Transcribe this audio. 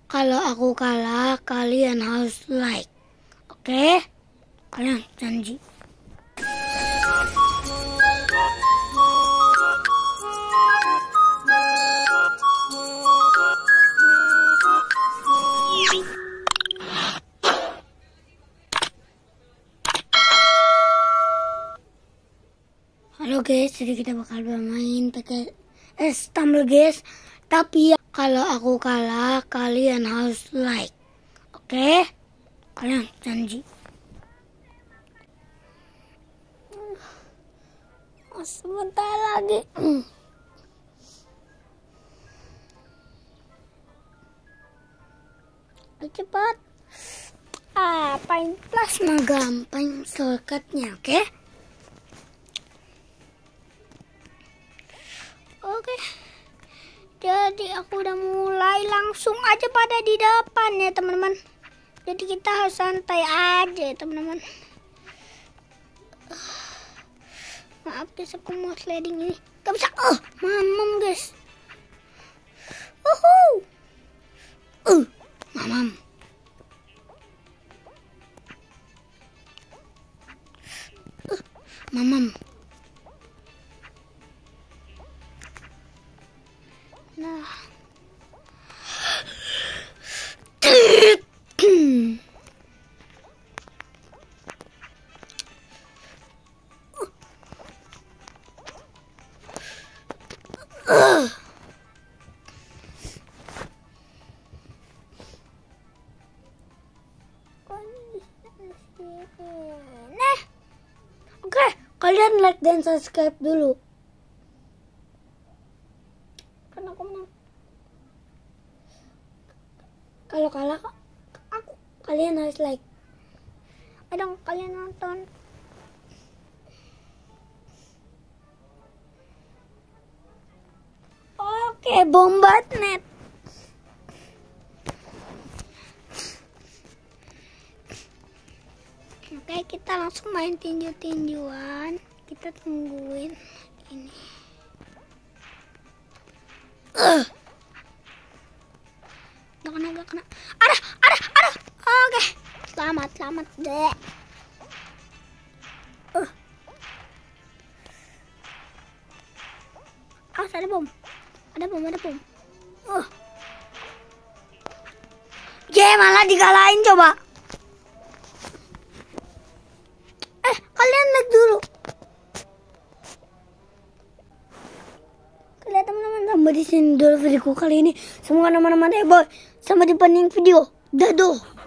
Kalau aku kalah, kalian harus like. Oke? Kalian janji. Halo guys, jadi kita bakal bermain pakai Stumble guys. Tapi ya, kalau aku kalah, kalian harus like. Oke? Kalian janji. Sebentar lagi. Cepat. Paint plus mah gampang shortcutnya, oke? Oke. Jadi aku udah mulai, langsung aja pada di depan ya teman-teman. Jadi kita harus santai aja ya teman-teman. Maaf guys, aku mau sliding ini. Gak bisa. Mamam guys. Mamam. Mamam. Nah. Nah. Oke, kalian like dan subscribe dulu. Karena aku menang. Kalau kalah aku, kalian harus like. Ayo kalian nonton. Oke, Bombatnet. Oke, kita langsung main tinju-tinjuan. Kita tungguin ini. Gak kena. Ada. Oke, selamat deh. Ada bom. Malah dikalahin coba. Kalian like dulu. Kalian teman-teman, sampai di sini dulu videoku kali ini. Semoga teman-teman heboh. Sampai di pending video. Dadah.